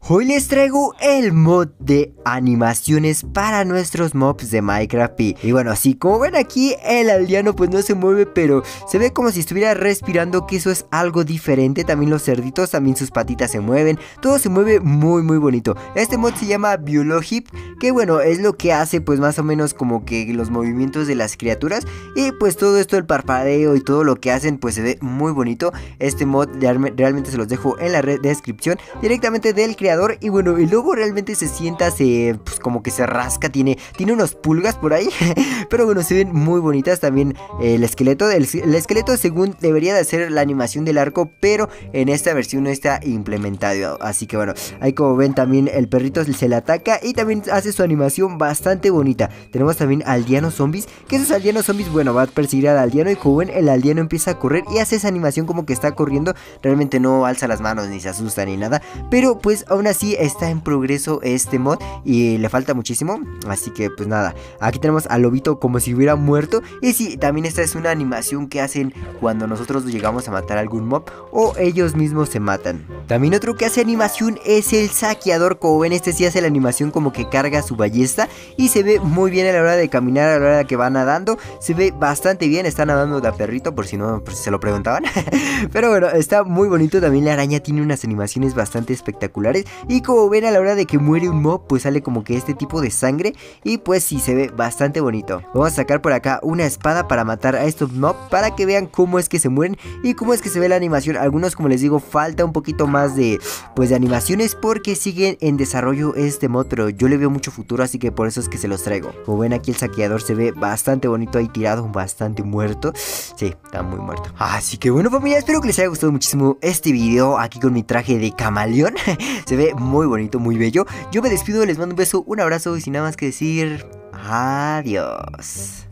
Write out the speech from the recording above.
Hoy les traigo el mod de animaciones para nuestros mobs de Minecraft. Y bueno, así como ven aquí, el aldeano pues no se mueve, pero se ve como si estuviera respirando, que eso es algo diferente. También los cerditos, también sus patitas se mueven, todo se mueve muy bonito. Este mod se llama Biologip, que bueno, es lo que hace pues más o menos como que los movimientos de las criaturas. Y pues todo esto, el parpadeo y todo lo que hacen, pues se ve muy bonito. Este mod realmente se los dejo en la descripción directamente del creador. Y bueno, el lobo realmente se sienta, pues como que se rasca, tiene unos pulgas por ahí. Pero bueno, se ven muy bonitas. También el esqueleto según debería de ser la animación del arco, pero en esta versión no está implementado. Así que bueno, ahí como ven también el perrito se le ataca y también hace su animación bastante bonita. Tenemos también aldeanos zombies, que esos aldeanos zombies, bueno, va a perseguir al aldeano y como ven el aldeano empieza a correr y hace esa animación como que está corriendo. Realmente no alza las manos ni se asusta ni nada, pero pues aún así está en progreso este mod y le falta muchísimo. Así que pues nada, aquí tenemos al lobito como si hubiera muerto. Y sí, también esta es una animación que hacen cuando nosotros llegamos a matar a algún mob o ellos mismos se matan. También otro que hace animación es el saqueador. Como ven, este sí hace la animación como que carga su ballesta y se ve muy bien a la hora de caminar, a la hora que va nadando. Se ve bastante bien, está nadando de perrito, por si no, por si se lo preguntaban. Pero bueno, está muy bonito. También la araña tiene unas animaciones bastante espectaculares. Y como ven, a la hora de que muere un mob, pues sale como que este tipo de sangre. Y pues sí, se ve bastante bonito. Vamos a sacar por acá una espada para matar a estos mobs, para que vean cómo es que se mueren y cómo es que se ve la animación. Algunos, como les digo, falta un poquito más de animaciones, porque siguen en desarrollo este mod, pero yo le veo mucho futuro, así que por eso es que se los traigo. Como ven, aquí el saqueador se ve bastante bonito ahí tirado, bastante muerto. Sí, está muy muerto. Así que bueno, familia, espero que les haya gustado muchísimo este video aquí con mi traje de camaleón. Se ve muy bonito, muy bello. Yo me despido, les mando un beso, un abrazo y sin nada más que decir, adiós.